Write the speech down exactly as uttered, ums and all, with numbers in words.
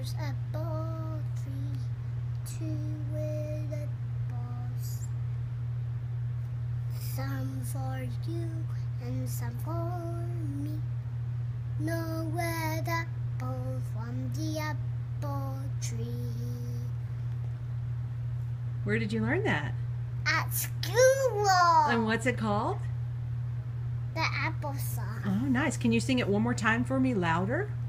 There's apple tree, two with apples. Some for you and some for me. No red apple from the apple tree. Where did you learn that? At school. And what's it called? The apple song. Oh, nice. Can you sing it one more time for me, louder?